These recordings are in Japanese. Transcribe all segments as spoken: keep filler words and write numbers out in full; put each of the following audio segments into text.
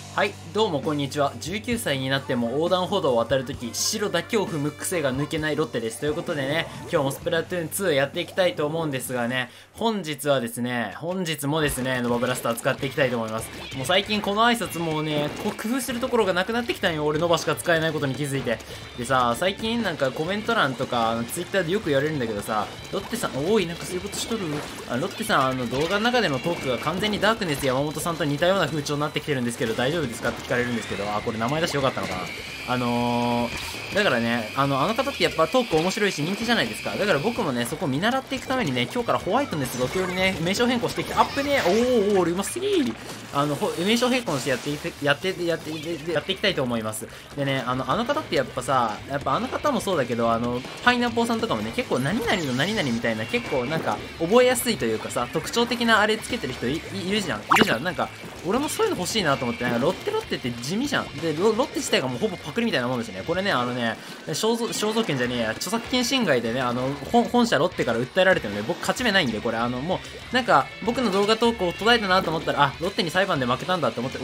はい、どうもこんにちは。じゅうきゅうさいになっても横断歩道を渡るとき、白だけを踏む癖が抜けないロッテです。ということでね、今日もスプラトゥーンツーやっていきたいと思うんですがね、本日はですね、本日もですね、ノバブラスター使っていきたいと思います。もう最近この挨拶もうね、こう工夫するところがなくなってきたんよ。俺ノバしか使えないことに気づいて。でさ、最近なんかコメント欄とか、ツイッターでよく言われるんだけどさ、ロッテさん、おい、なんかそういうことしとるあロッテさん、あの動画の中でのトークが完全にダークネス山本さんと似たような風潮になってきてるんですけど、大丈夫ですかって聞かれるんですけど、あ、これ名前出してよかったのかな。あのー、だからね、あの、あの方ってやっぱトーク面白いし人気じゃないですか。だから僕もね、そこを見習っていくためにね、今日からホワイトネスロケよりね、名称変更してきて、アップね、おーおー、俺うますぎー。あの、名称変更してやっていて、やって、やって、やっていきたいと思います。でね、あの、あの方ってやっぱさ、やっぱあの方もそうだけど、あの、パイナポーさんとかもね、結構何々の何々みたいな、結構なんか、覚えやすいというかさ、特徴的なあれつけてる人 い, いるじゃん。いるじゃん。なんか、俺もそういうの欲しいなと思って、なんかロッテロッテって地味じゃん。で、ロ, ロッテ自体がもうほぼパクリみたいなもんですね。これね、あのね、肖像、肖像権じゃねえや、著作権侵害でね、あの、本、本社ロッテから訴えられてるんで、僕勝ち目ないんで、これ、あの、もう、なんか、僕の動画投稿を途絶えたなと思ったら、あ、ロッテに裁判で負けたんだって思って、お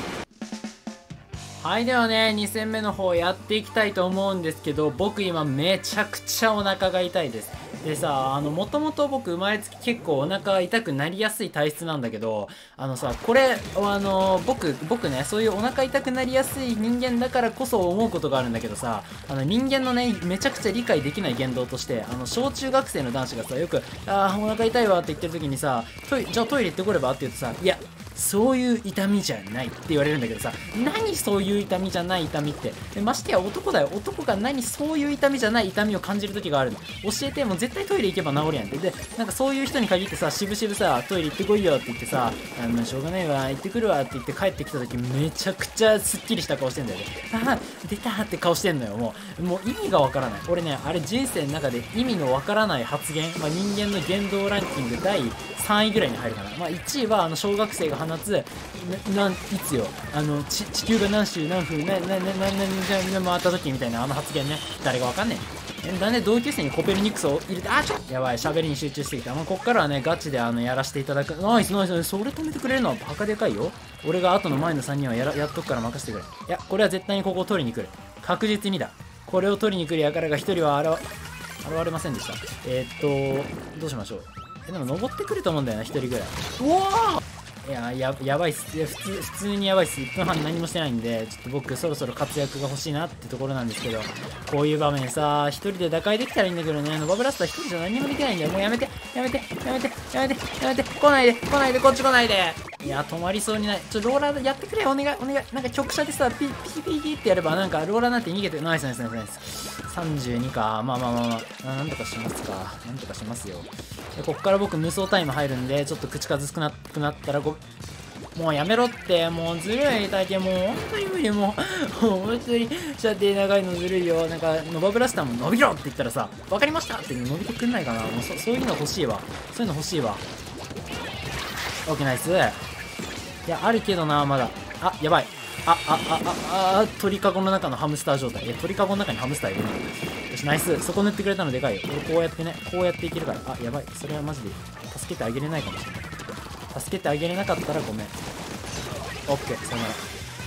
あはい、ではね、に戦目の方やっていきたいと思うんですけど、僕今めちゃくちゃお腹が痛いです。でさ、あの、もともと僕生まれつき結構お腹痛くなりやすい体質なんだけど、あのさ、これ、あの、僕、僕ね、そういうお腹痛くなりやすい人間だからこそ思うことがあるんだけどさ、あの、人間のね、めちゃくちゃ理解できない言動として、あの、小中学生の男子がさ、よく、あー、お腹痛いわって言ってる時にさ、トイじゃあトイレ行ってこればって言うとさ、いや、そういう痛みじゃないって言われるんだけどさ、何そういう痛みじゃない痛みって。でましてや男だよ。男が何そういう痛みじゃない痛みを感じる時があるの。教えて、もう絶対トイレ行けば治るやんって。で、なんかそういう人に限ってさ、しぶしぶさ、トイレ行ってこいよって言ってさ、あの、しょうがないわ、行ってくるわって言って帰ってきた時めちゃくちゃスッキリした顔してんだよね。あー、出たーって顔してんのよ。もう、もう意味がわからない。俺ね、あれ人生の中で意味のわからない発言、まあ、人間の言動ランキングだいさんいぐらいに入るかな。まあ、いちいはあの小学生が放つな、なん、いつよ、あの、ち、地球が何周何分、な、な、な、な、な、な、な、回った時みたいなあの発言ね。誰がわかんねえ。え、なんで同級生にコペルニクスを入れて、あ、ちょっとやばい、喋りに集中してきた。まあ、こっからはね、ガチであの、やらせていただく。ナイスナイス、それ止めてくれるのはバカでかいよ。俺が後の前のさんにんはやら、やっとくから任せてくれ。いや、これは絶対にここを取りに来る。確実にだ。これを取りに来る輩が一人は現、現れませんでした。えー、っと、どうしましょう。え、でも登ってくると思うんだよな、一人ぐらい。うわーいや、や、やばいっす。いや、普通、普通にやばいっす。いっぷんはん何もしてないんで、ちょっと僕そろそろ活躍が欲しいなってところなんですけど、こういう場面さ、一人で打開できたらいいんだけどね、ノバブラスター一人じゃ何もできないんだよ。もうやめて、やめて、やめて、やめて、やめて、来ないで、来ないで、こっち来ないで。いや、止まりそうにない。ちょ、ローラーやってくれ、お願い、お願い。なんか局舎でさ、ピ、ピピピってやれば、なんかローラーなんて逃げて、ナイスナイスナイスナイス。さんじゅうにか。まあまあまあまあ、なんとかしますか。なんとかしますよ。で、こっから僕無双タイム入るんで、ちょっと口数少なくなったらご、もうやめろって、もうずるい、大抵もう本当に無理、もう、もう本当に射程長いのずるいよ。なんか、ノバブラスターも伸びろって言ったらさ、わかりましたって伸びてくんないかな。もうそ、そういうの欲しいわ。そういうの欲しいわ。オッケー、ナイス。いや、あるけどな、まだ。あ、やばい。あ、あ、あ、あ、あ、鳥かごの中のハムスター状態。いや、鳥かごの中にハムスターいるな。よし、ナイス。そこ塗ってくれたのでかいよ。俺こうやってね、こうやっていけるから。あ、やばい。それはマジで助けてあげれないかもしれない。助けてあげれなかったらごめん。オッケー、さよなら。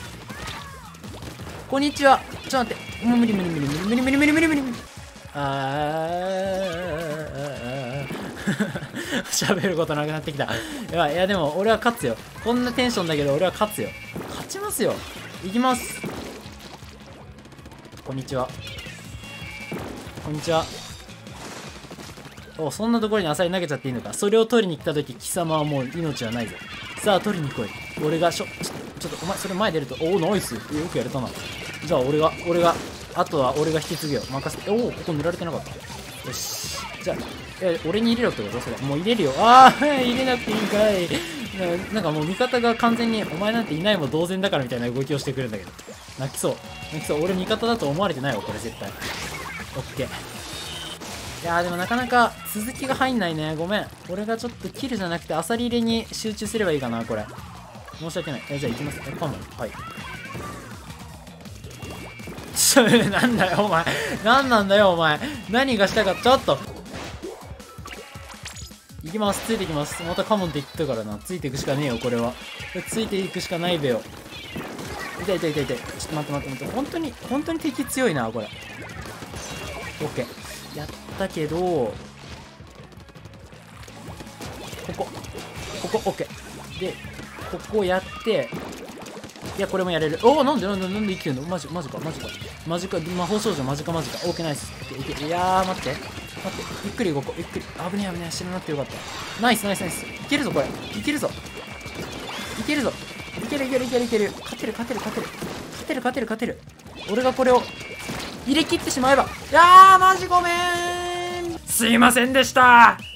こんにちは。ちょっと待って。もう無理無理無理無理無理無理無理無理無理無理。あー。喋ることなくなってきた。やばい。いやでも俺は勝つよ。こんなテンションだけど俺は勝つよ。勝ちますよ。いきます。こんにちは。こんにちは。お、そんなところにアサリ投げちゃっていいのか。それを取りに来たとき貴様はもう命はないぞ。さあ取りに来い。俺がしょ、ちょちょっとお前それ前出ると、おおナイス。よくやれたな。じゃあ俺が俺があとは俺が引き継ぐよ。任せて。おお、ここ塗られてなかった。よし。じゃあえ俺に入れろってこと？それもう入れるよ。ああ入れなくていいんかい。な、なんかもう味方が完全にお前なんていないも同然だからみたいな動きをしてくるんだけど、泣きそう泣きそう。俺味方だと思われてないわこれ絶対。オッケー。いやーでもなかなか続きが入んないね。ごめん。俺がちょっとキルじゃなくてアサリ入れに集中すればいいかなこれ。申し訳ない。えじゃあ行きます。えカモン。はい。ちょなんだよお前。なんなんだよお前。何がしたか。ちょっと行きます。ついていきます。またカモンって言ったからな。ついていくしかねえよこれは。ついていくしかないべよ。 痛い痛い痛い痛い。ちょっと待って待って待って。本当に本当に敵強いなこれ。オッケーやったけど、ここここオッケーで、ここやって、いやこれもやれる。おお、なんでなんでなんで生きてんの。マジマジかマジかマジか。魔法少女マジかマジか。オーケーナイス。いけいけ。いやー待って待って、ゆっくり動こうゆっくり。危ねえ危ねえ、知らなくてよかった。ナイスナイスナイス。いけるぞこれ、いけるぞいけるぞいけるいけるいけるいける。勝てる勝てる勝てる勝てる勝てる勝てる。俺がこれを入れ切ってしまえば。いやーマジごめん、すいませんでした。